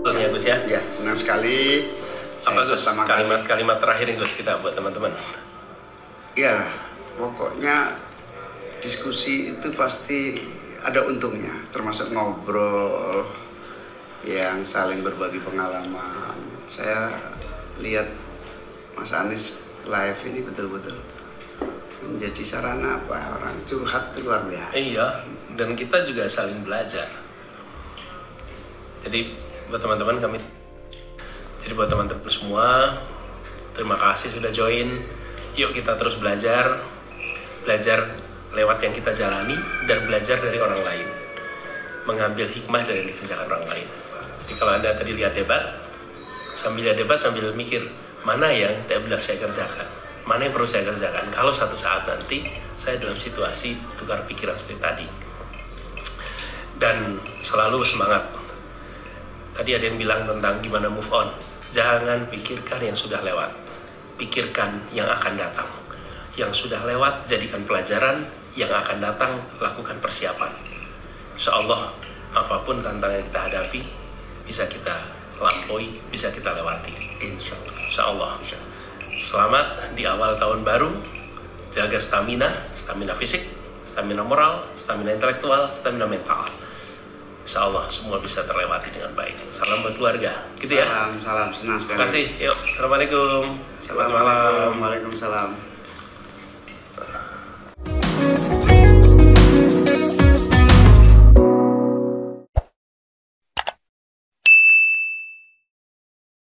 Ya Gus ya. Ya, senang sekali. Apa Gus? Kalimat terakhir Gus kita buat teman-teman. Ya, pokoknya diskusi itu pasti ada untungnya, termasuk ngobrol yang saling berbagi pengalaman. Saya lihat Mas Anies live ini betul-betul menjadi sarana apa, orang curhat itu luar biasa. Iya, dan kita juga saling belajar. Jadi buat teman-teman semua, terima kasih sudah join. Yuk kita terus belajar lewat yang kita jalani dan belajar dari orang lain, mengambil hikmah dari dikerjakan orang lain. Jadi kalau Anda tadi lihat debat sambil mikir mana yang tidak saya kerjakan, mana yang perlu saya kerjakan kalau satu saat nanti saya dalam situasi tukar pikiran seperti tadi. Dan selalu semangat. Tadi ada yang bilang tentang gimana move on. Jangan pikirkan yang sudah lewat, pikirkan yang akan datang. Yang sudah lewat jadikan pelajaran, yang akan datang lakukan persiapan. Insyaallah apapun tantangan yang kita hadapi bisa kita lampaui, bisa kita lewati. Insyaallah. Selamat di awal tahun baru. Jaga stamina fisik, stamina moral, stamina intelektual, stamina mental. Insyaallah semua bisa terlewati dengan baik. Salam buat keluarga, gitu ya. Salam, senang sekali. Terima kasih. Yuk, assalamualaikum. Selamat malam. Waalaikumsalam.